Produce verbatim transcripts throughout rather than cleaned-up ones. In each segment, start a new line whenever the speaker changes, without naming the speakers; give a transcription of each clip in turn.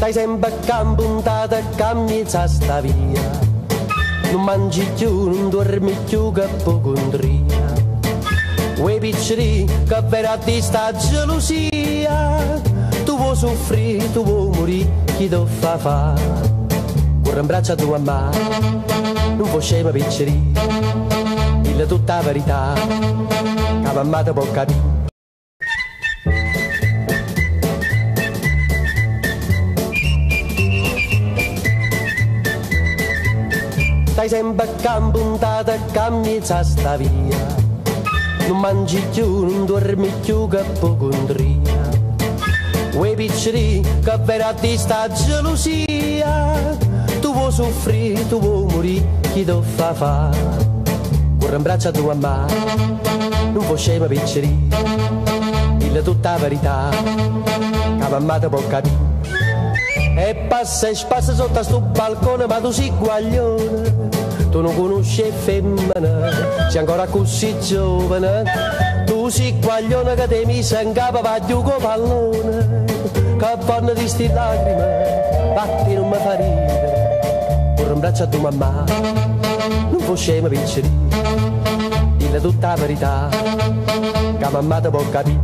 Stai sempre campuntata e cammizza sta via. Non mangi più, non dormi più che ipocondria. Quei piccoli che vera di sta gelosia. Tu vuoi soffrire, tu vuoi morire, chi ti fa fa? Corre in braccio a tua mamma, non puoi scema piccoli. Dille tutta la verità, che mamma ti può capire. Stai sempre campuntata e cammizza sta via. Non mangi più, non dormi più che ipocondria. Quei piccoli che vera di sta gelosia. Tu vuoi soffrire, tu vuoi morire, chi ti fa fa? Corre in braccio a tua mamma, non puoi scema piccoli. Dille tutta la verità, che mamma ti può capire. E passa e spassa sotto a sto balcone, ma tu sei guaglione. Tu non conosci femmina, sei ancora così giovane. Tu sei guaglione che ti mise in capo va giù con pallone. Che vanno di sti lacrime, batti non mi fa ridere. Corre in braccio a tua mamma, non puoi scema piccoli. Dille tutta la verità, che mamma ti può capire.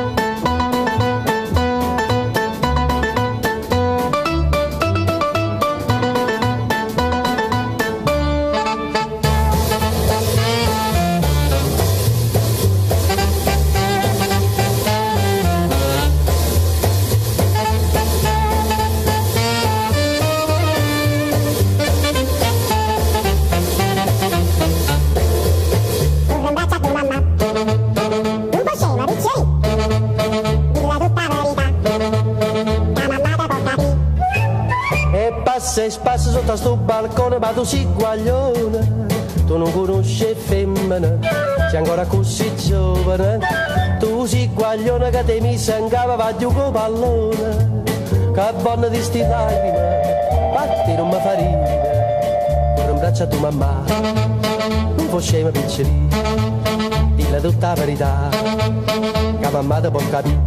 Passa e spassa sotto a sto balcone, ma tu sei guaglione. Tu non conosci femmina, sei ancora così giovane. Tu sei guaglione che ti mise in capo va giù con pallone. Che buona di sti lacrime, batti non mi fa ridere. Corre in braccio a tua mamma, non puoi scema piccoli. Dille tutta la verità, che mamma ti può capire.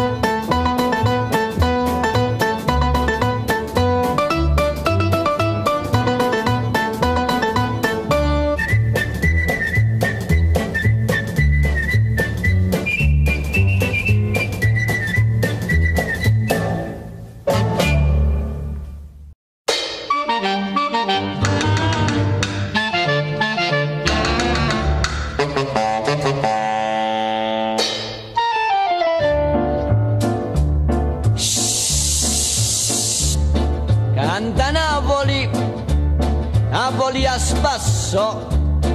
Canta Napoli, Napoli a spasso.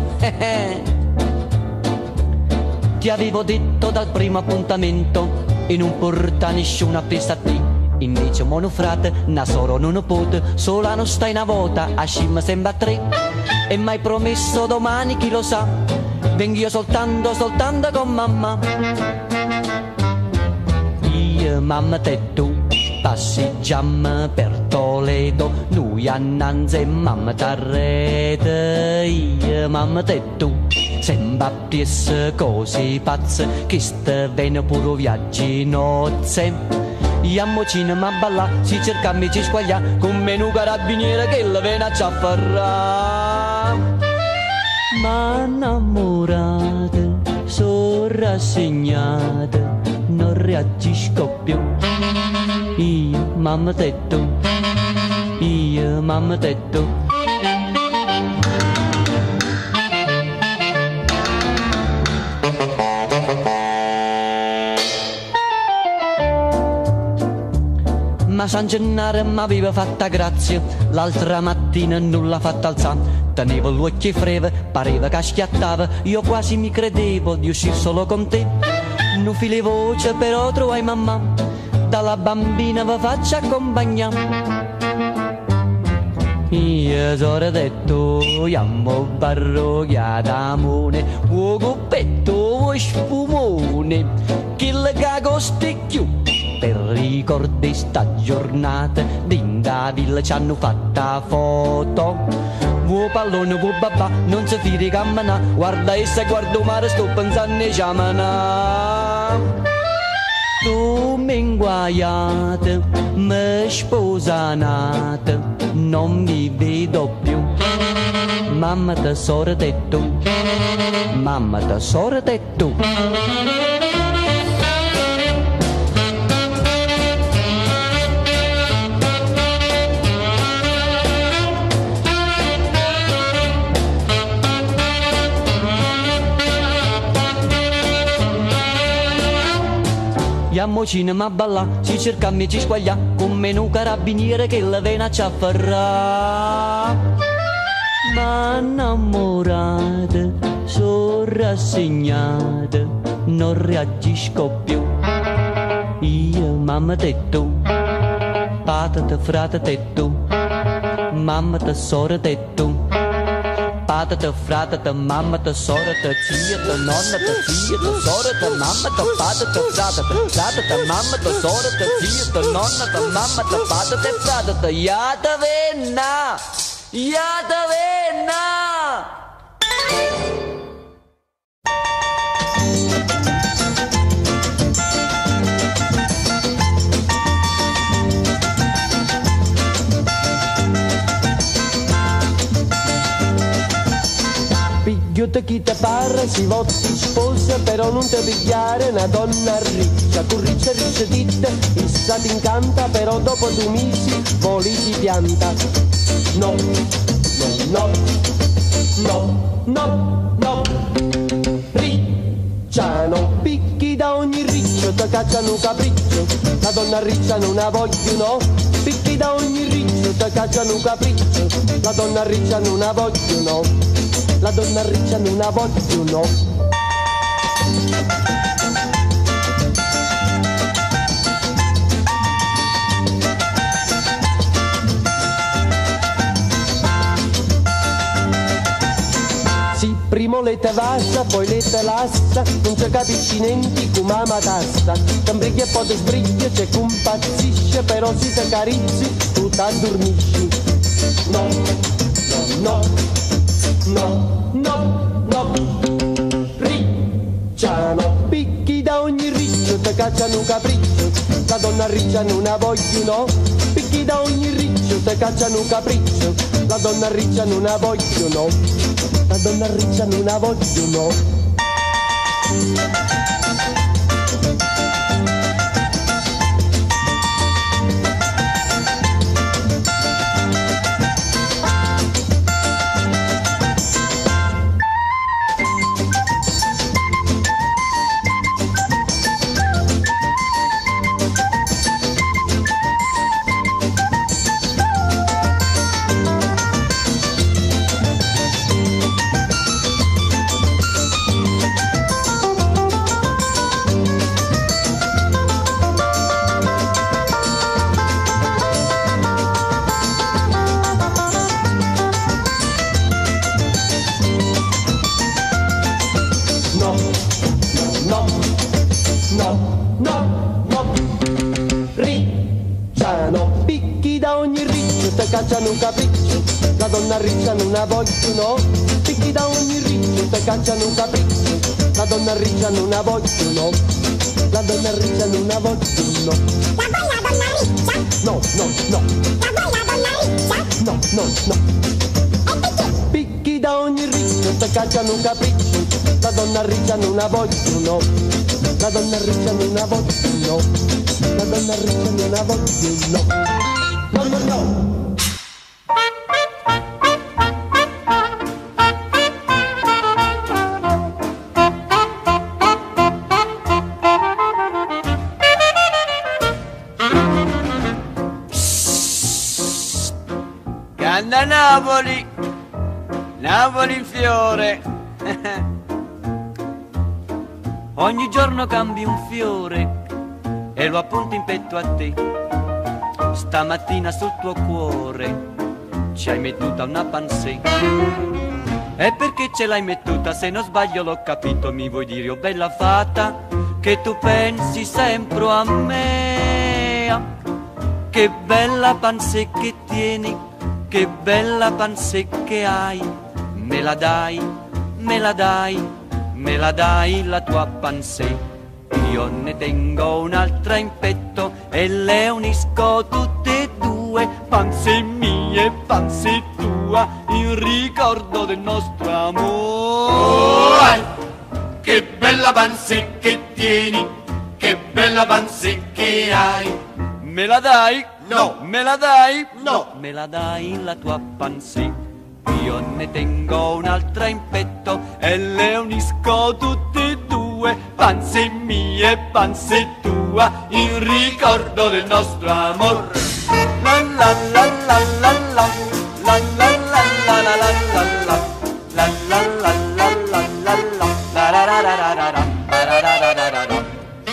Ti avevo detto dal primo appuntamento e non porta nessuna pista a te. Invece monofrate, nasoro non pote, sola non stai una volta, a scima sembra tre. E m'hai promesso domani, chi lo sa, vengo io soltanto, soltanto con mamma. Io, mamma te tu, passeggiamo per Toledo, noi annanzi e mamma t'arrete. Io, mamma te tu, sembra piesse cose pazze, che ste vene pure viaggi nozze. Iamo cinema a ballà, si cerca amici squaglia, con meno carabiniere che la vena ci afferrà. Ma innamorate, sono rassegnate, non reagisco più. Io, mamma tetto, io, mamma tetto. Ma San Gennaro m'aveva fatta grazia, l'altra mattina non l'ha fatta alzare. Tenevo gli occhi freve, pareva che schiattava, io quasi mi credevo di uscire solo con te. Non file voce però trovai mamma, dalla bambina vi faccio accompagnare. Io sono detto, iamo barrocchiata amore, vuoi coppetto, vuoi spumone, che le cago sticchiù. Per ricordare sta giornata, d'inda villa ci hanno fatta foto. Vuoi pallone, vuoi babà, non si fidi cammina, guarda essa, guarda mare, sto pensando a ciamana. Tu mi inguaiate, mi sposanate, non mi vedo più. Mamma tesoro te tu, mamma tesoro te tu. Andiamo cinema a ballà, si cerca e ci squaglia, come un carabiniere che la vena ci afferrà. Ma innamorata, sono rassegnata, non reagisco più. Io, mamma te tu, patata, frate te tu, mamma te sorella te tu. Patata, fratata, mamma, te sorella, zia, te nonna, te zia, te sorella, mamma, te patata, fratata, fratata, mamma, te sorella, zia, te nonna, te mamma, te patata, fratata, ja te venna, ja te venna.
Io te chi te parla, si voti sposa, però non te pigliare una donna riccia, con riccia riccia ditte, essa ti incanta, però dopo due mesi voli ti pianta. No, no, no, no, no, ricciano, picchi da ogni riccio, te cacciano un capriccio, la donna riccia non la voglio, no, picchi da ogni riccio, te cacciano un capriccio, la donna riccia non la voglio, no. La donna riccia non la voglio, no. Sì, primo le te vassa, poi le te lassa, non ci capisci niente come la matassa. T'imbrighi e poi ti sbrighi, c'è compazzisce, però si te carizzi, tu t'addormisci. No, no, no. No, no, no, ricciano, picchi da ogni riccio, te cacciano un capriccio, la donna riccia non la voglio, no, picchi da ogni riccio, te cacciano un capriccio, la donna riccia non la voglio, no, la donna riccia non la voglio, no. Cacciano un capriccio, la donna riccia non la voglio, no, picchi da ogni riccio, te cacciano un capriccio, la donna riccia non la voglio, no, la donna riccia non la voglio, no.
La vuoi la donna riccia?
No, no, no.
La vuoi la donna riccia?
No, no, no.
E perché?
Picchi da ogni riccio, te cacciano un capriccio, la donna riccia non la voglio, no, la donna riccia non la voglio, no, la donna riccia non la voglio, no, no, no, no.
Da Napoli, Napoli in fiore.
Ogni giorno cambi un fiore e lo appunti in petto a te. Stamattina sul tuo cuore ci hai mettuta una pansè. E perché ce l'hai mettuta? Se non sbaglio l'ho capito, mi vuoi dire, oh bella fata, che tu pensi sempre a me. Che bella pansè che tieni, che bella pansè che hai, me la dai, me la dai, me la dai la tua pansè. io ne tengo un'altra in petto e le unisco tutte e due, panze mie, panze tua, in ricordo del nostro amore.
Che bella panze che tieni, che bella panze che hai.
Me la dai?
No.
Me la dai?
No.
Me la dai la tua panze? Io ne tengo un'altra in petto e le unisco tutte e due, panze mie, panze tua, in ricordo del nostro amor. La la la la la la, la la la la la la la, la la la la la la la, la ra ra ra ra ra ra, ra ra ra ra ra ra.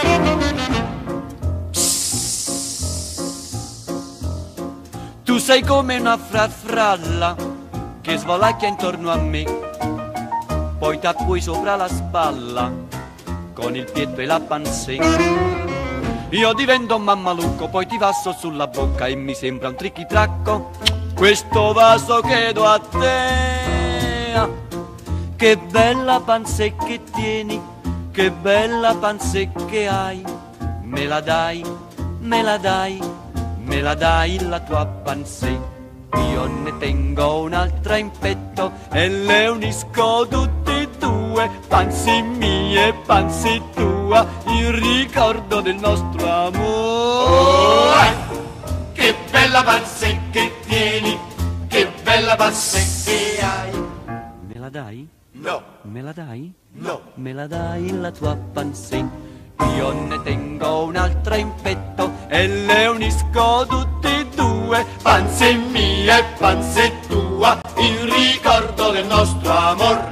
Tu sei come una farfalla che svolacchia intorno a me, poi t'appui sopra la spalla con il piede e la panze. Io divento un mammalucco, poi ti passo sulla bocca e mi sembra un trichitracco questo vaso che do a te. Che bella panze che tieni, che bella panze che hai. Me la dai, me la dai, me la dai la tua panze? Io ne tengo un'altra in petto e le unisco tutte e due, panze mie, panze tua, in ricordo del nostro amore.
Che bella panze che tieni, che bella panze che hai.
Me la dai?
No.
Me la dai?
No.
Me la dai la tua panze? Io ne tengo un'altra in petto e le unisco tutte e due,
Panze mie, panze tua, in ricordo del nostro amor.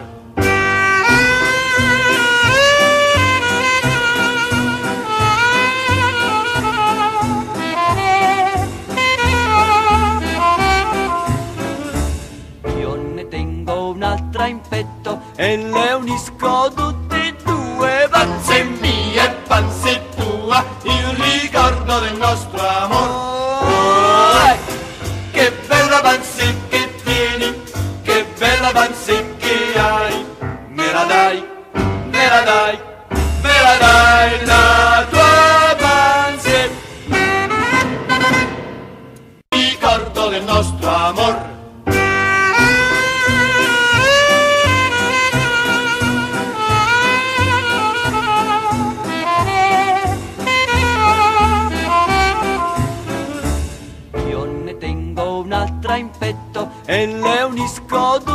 Io ne tengo un'altra in petto e le unisco tutte e due,
Panze mie, panze tua, in ricordo del nostro amor. Che bella panze che tieni, che bella panze che hai. Me la dai, me la dai, me la dai la tua panze. Ricordo del nostro amor.
io ne tengo un'altra in petto e le unisco